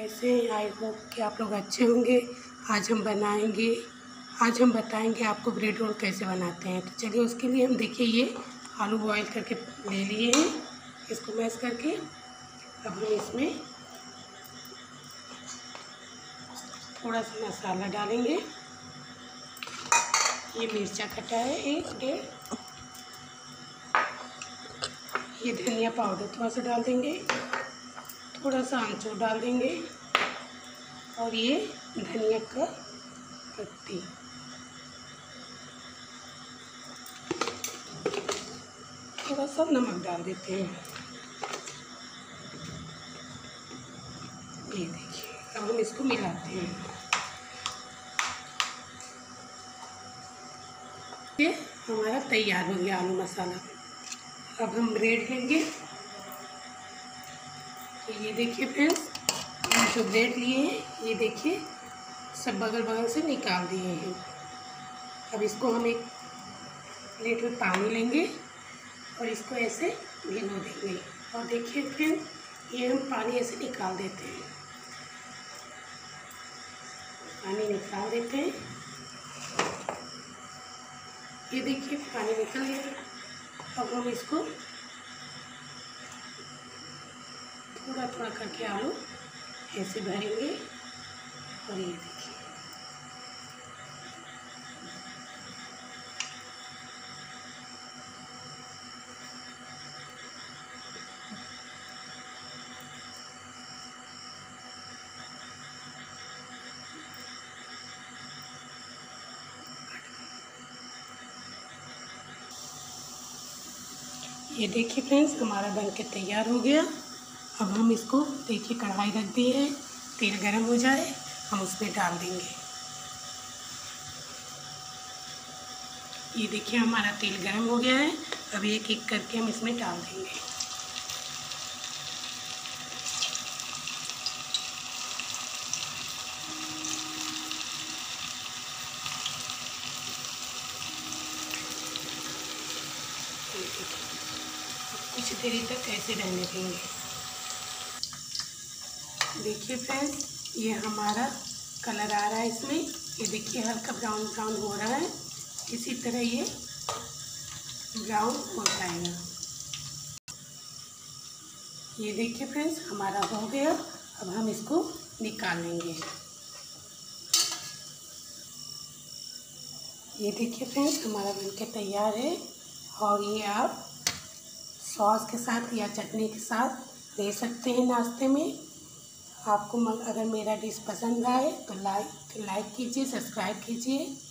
कैसे हैं? I hope कि आप लोग अच्छे होंगे। आज हम बताएंगे आपको ब्रेड रोल कैसे बनाते हैं। तो चलिए उसके लिए हम देखिए ये आलू बॉईल करके ले लिए हैं, इसको मैश करके। अब हम इसमें थोड़ा सा मसाला डालेंगे। ये मिर्चा कटा है 1-1.5, ये धनिया पाउडर थोड़ा सा डाल देंगे, थोड़ा सा आमचूर डाल देंगे और ये धनिया का पत्ती। थोड़ा सा नमक डाल देते हैं। ये देखिए, अब हम इसको मिलाते हैं। ये हमारा तैयार हो गया आलू मसाला। अब हम ब्रेड लेंगे। तो ये देखिए फ्रेंड्स, हम जो ब्रेड लिए हैं ये देखिए सब बगल बगल से निकाल दिए हैं। अब इसको हम एक प्लेट में पानी लेंगे और इसको ऐसे भिगो देंगे। और देखिए फ्रेंड्स, ये हम पानी ऐसे निकाल देते हैं, पानी निकाल देते हैं। ये देखिए पानी निकल गया। अब हम इसको थोड़ा थोड़ा करके आलू ऐसे भरेंगे और ये देखिए फ्रेंड्स, हमारा बन के तैयार हो गया। अब हम इसको देखिए कढ़ाई रख दिए हैं, तेल गरम हो जाए हम उसमें डाल देंगे। ये देखिए हमारा तेल गरम हो गया है। अब एक एक करके हम इसमें डाल देंगे। कुछ देरी तक ऐसे रहने देंगे। देखिए फ्रेंड्स, ये हमारा कलर आ रहा है इसमें। ये देखिए हल्का ब्राउन ब्राउन हो रहा है। इसी तरह ये ब्राउन हो जाएगा। ये देखिए फ्रेंड्स, हमारा हो गया। अब हम इसको निकाल लेंगे। ये देखिए फ्रेंड्स, हमारा बनके तैयार है। और ये आप सॉस के साथ या चटनी के साथ ले सकते हैं नाश्ते में। आपको अगर मेरा डिश पसंद आए तो लाइक कीजिए, सब्सक्राइब कीजिए।